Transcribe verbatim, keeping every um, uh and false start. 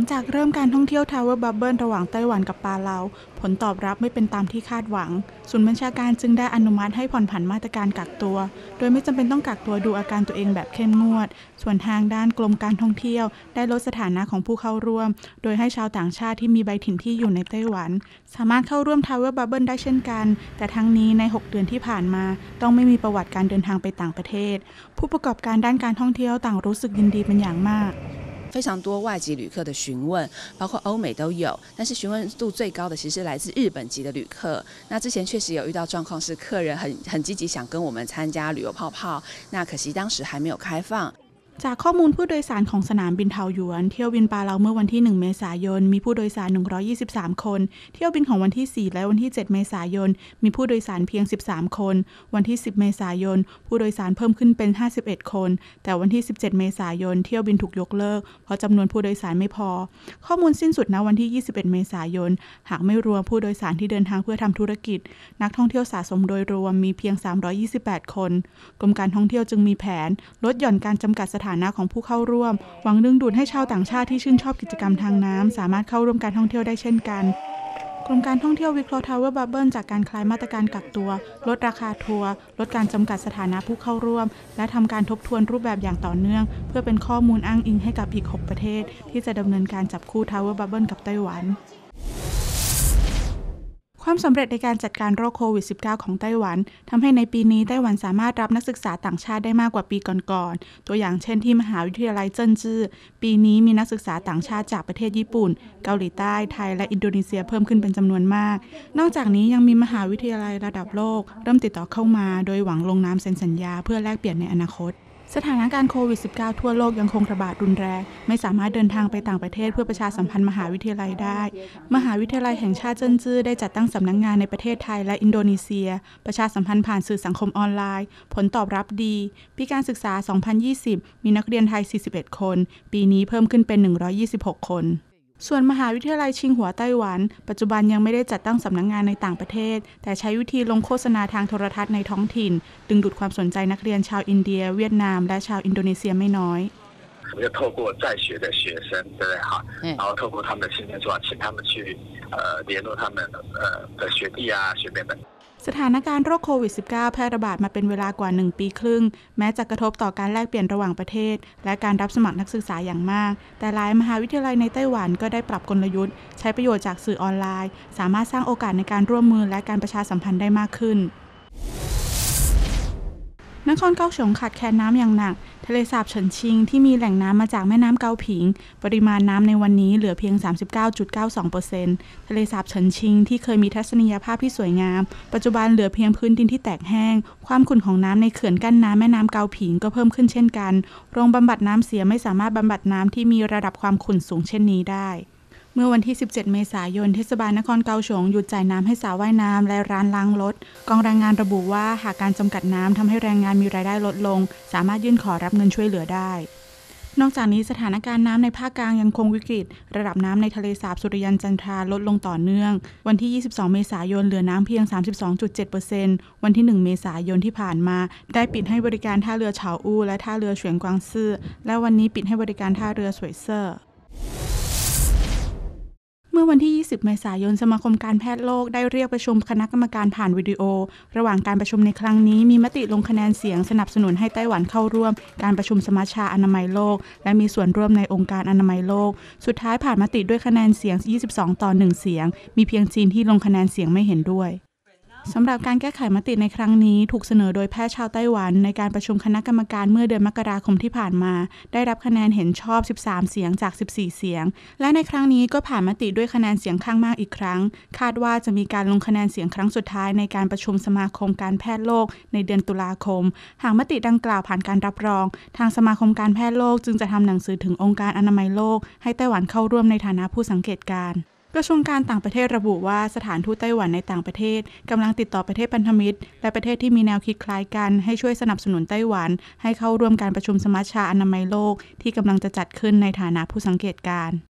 จากเริ่มการท่องเที่ยวทาวเวอร์บับเบิลระหว่างไต้หวันกับปาเลาผลตอบรับไม่เป็นตามที่คาดหวังศูนย์บัญชาการจึงได้อนุมัติให้ผ่อนผันมาตรการกักตัวโดยไม่จำเป็นต้องกักตัวดูอาการตัวเองแบบเข้มงวดส่วนทางด้านกรมการท่องเที่ยวได้ลดสถานะของผู้เข้าร่วมโดยให้ชาวต่างชาติที่มีใบถิ่นที่อยู่ในไต้หวันสามารถเข้าร่วมทาวเวอร์บับเบิลได้เช่นกันแต่ทั้งนี้ในหกเดือนที่ผ่านมาต้องไม่มีประวัติการเดินทางไปต่างประเทศผู้ประกอบการด้านการท่องเที่ยวต่างรู้สึกยินดีเป็นอย่างมาก非常多外籍旅客的询问，包括欧美都有，但是询问度最高的其实是来自日本籍的旅客。那之前确实有遇到状况，是客人很很积极想跟我们参加旅游泡泡，那可惜当时还没有开放。 จากข้อมูลผู้โดยสารของสนามบินเทาหยวนเที่ยวบินปาเลาเมื่อวันที่หนึ่งเมษายนมีผู้โดยสารหนึ่งร้อยยี่สิบสามคนเที่ยวบินของวันที่สี่และวันที่เจ็ดเมษายนมีผู้โดยสารเพียงสิบสามคนวันที่สิบเมษายนผู้โดยสารเพิ่มขึ้นเป็นห้าสิบเอ็ดคนแต่วันที่สิบเจ็ดเมษายนเที่ยวบินถูกยกเลิกเพราะจำนวนผู้โดยสารไม่พอข้อมูลสิ้นสุดณวันที่ยี่สิบเอ็ดเมษายนหากไม่รวมผู้โดยสารที่เดินทางเพื่อทำธุรกิจนักท่องเที่ยวสะสมโดยรวมมีเพียงสามร้อยยี่สิบแปดคนกรมการท่องเที่ยวจึงมีแผนลดหย่อนการจำกัดสถานะของผู้เข้าร่วมหวังดึงดูดให้ชาวต่างชาติที่ชื่นชอบกิจกรรมทางน้ำสามารถเข้าร่วมการท่องเที่ยวได้เช่นกันกรมการท่องเที่ยววิเคราะห์ทาวเวอร์บับเบิลจากการคลายมาตรการกักตัวลดราคาทัวร์ลดการจำกัดสถานะผู้เข้าร่วมและทำการทบทวนรูปแบบอย่างต่อเนื่องเพื่อเป็นข้อมูลอ้างอิงให้กับอีกหกประเทศที่จะดำเนินการจับคู่ทาวเวอร์บับเบิลกับไต้หวันความสำเร็จในการจัดการโรคโควิด สิบเก้า ของไต้หวันทำให้ในปีนี้ไต้หวันสามารถรับนักศึกษาต่างชาติได้มากกว่าปีก่อนๆตัวอย่างเช่นที่มหาวิทยาลัยเจิ้นจื้อปีนี้มีนักศึกษาต่างชาติจากประเทศญี่ปุ่นเกาหลีใต้ไทยและอินโดนีเซียเพิ่มขึ้นเป็นจำนวนมากนอกจากนี้ยังมีมหาวิทยาลัยระดับโลกเริ่มติดต่อเข้ามาโดยหวังลงนามเซ็นสัญญาเพื่อแลกเปลี่ยนในอนาคตสถานการณ์โควิด สิบเก้า ทั่วโลกยังคงระบาดรุนแรงไม่สามารถเดินทางไปต่างประเทศเพื่อประชาสัมพันธ์มหาวิทยาลัยได้มหาวิทยาลัยแห่งชาติเจิ้นจื้อได้จัดตั้งสำนักงานในประเทศไทยและอินโดนีเซียประชาสัมพันธ์ผ่านสื่อสังคมออนไลน์ผลตอบรับดีปีการศึกษา สองพันยี่สิบ มีนักเรียนไทย สี่สิบเอ็ด คนปีนี้เพิ่มขึ้นเป็น หนึ่งร้อยยี่สิบหก คนส่วนมหาวิทยาลัยชิงหัวไต้หวันปัจจุบันยังไม่ได้จัดตั้งสำนักงานในต่างประเทศแต่ใช้วิธีลงโฆษณาทางโทรทัศน์ในท้องถิ่นดึงดูดความสนใจนักเรียนชาวอินเดียเวียดนามและชาวอินโดนีเซียไม่น้อย就透过在学的学生，对不对哈？然后透过他们的青年组，请他们去呃联络他们呃的学弟啊学妹们。 สถานการณ์โรคโควิด สิบเก้า แพร่ระบาดมาเป็นเวลากว่าหนึ่งปีครึ่งแม้จะกระทบต่อการแลกเปลี่ยนระหว่างประเทศและการรับสมัครนักศึกษาอย่างมากแต่หลายมหาวิทยาลัยในไต้หวันก็ได้ปรับกลยุทธ์ใช้ประโยชน์จากสื่อออนไลน์สามารถสร้างโอกาสในการร่วมมือและการประชาสัมพันธ์ได้มากขึ้นนครเกาสงขาดแคลนน้ำอย่างหนักทะเลสาบเฉินชิงที่มีแหล่งน้ำมาจากแม่น้ำเกาผิงปริมาณน้ำในวันนี้เหลือเพียง สามสิบเก้าจุดเก้าสองเปอร์เซ็นต์ ทะเลสาบเฉินชิงที่เคยมีทัศนียภาพที่สวยงามปัจจุบันเหลือเพียงพื้นดินที่แตกแห้งความขุ่นของน้ำในเขื่อนกั้นน้ำแม่น้ำเกาผิงก็เพิ่มขึ้นเช่นกันโรงบำบัดน้ำเสียไม่สามารถบำบัดน้ำที่มีระดับความขุ่นสูงเช่นนี้ได้เมื่อวันที่สิบเจ็ดเมษายนเทศบาลนครเกาสงหยุดจ่ายน้ำให้สระว่ายน้ำและร้านล้างรถกองแรงงานระบุว่าหากการจำกัดน้ำทำให้แรงงานมีรายได้ลดลงสามารถยื่นขอรับเงินช่วยเหลือได้นอกจากนี้สถานการณ์น้ำในภาคกลางยังคงวิกฤตระดับน้ำในทะเลสาบสุริยันจันทราลดลงต่อเนื่องวันที่ยี่สิบสองเมษายนเหลือน้ำเพียง สามสิบสองจุดเจ็ดเปอร์เซ็นต์ วันที่หนึ่งเมษายนที่ผ่านมาได้ปิดให้บริการท่าเรือเฉาอู้และท่าเรือเฉียงกวางซื่อและวันนี้ปิดให้บริการท่าเรือสวยเซ่อเมื่อวันที่ยี่สิบเมษายนสมาคมการแพทย์โลกได้เรียกประชุมคณะกรรมการผ่านวิดีโอระหว่างการประชุมในครั้งนี้มีมติลงคะแนนเสียงสนับสนุนให้ไต้หวันเข้าร่วมการประชุมสมัชชาอนามัยโลกและมีส่วนร่วมในองค์การอนามัยโลกสุดท้ายผ่านมติด้วยคะแนนเสียงยี่สิบสองต่อหนึ่งเสียงมีเพียงจีนที่ลงคะแนนเสียงไม่เห็นด้วยสำหรับการแก้ไขมติในครั้งนี้ถูกเสนอโดยแพทย์ชาวไต้หวันในการประชุมคณะกรรมการเมื่อเดือนมกราคมที่ผ่านมาได้รับคะแนนเห็นชอบสิบสามเสียงจากสิบสี่เสียงและในครั้งนี้ก็ผ่านมติด้วยคะแนนเสียงข้างมากอีกครั้งคาดว่าจะมีการลงคะแนนเสียงครั้งสุดท้ายในการประชุมสมาคมการแพทย์โลกในเดือนตุลาคมหากมติดังกล่าวผ่านการรับรองทางสมาคมการแพทย์โลกจึงจะทำหนังสือถึงองค์การอนามัยโลกให้ไต้หวันเข้าร่วมในฐานะผู้สังเกตการณ์กระทรวงการต่างประเทศระบุว่าสถานทูตไต้หวันในต่างประเทศกำลังติดต่อประเทศพันธมิตรและประเทศที่มีแนวคิดคล้ายกันให้ช่วยสนับสนุนไต้หวันให้เข้าร่วมการประชุมสมัชชาอนามัยโลกที่กำลังจะจัดขึ้นในฐานะผู้สังเกตการณ์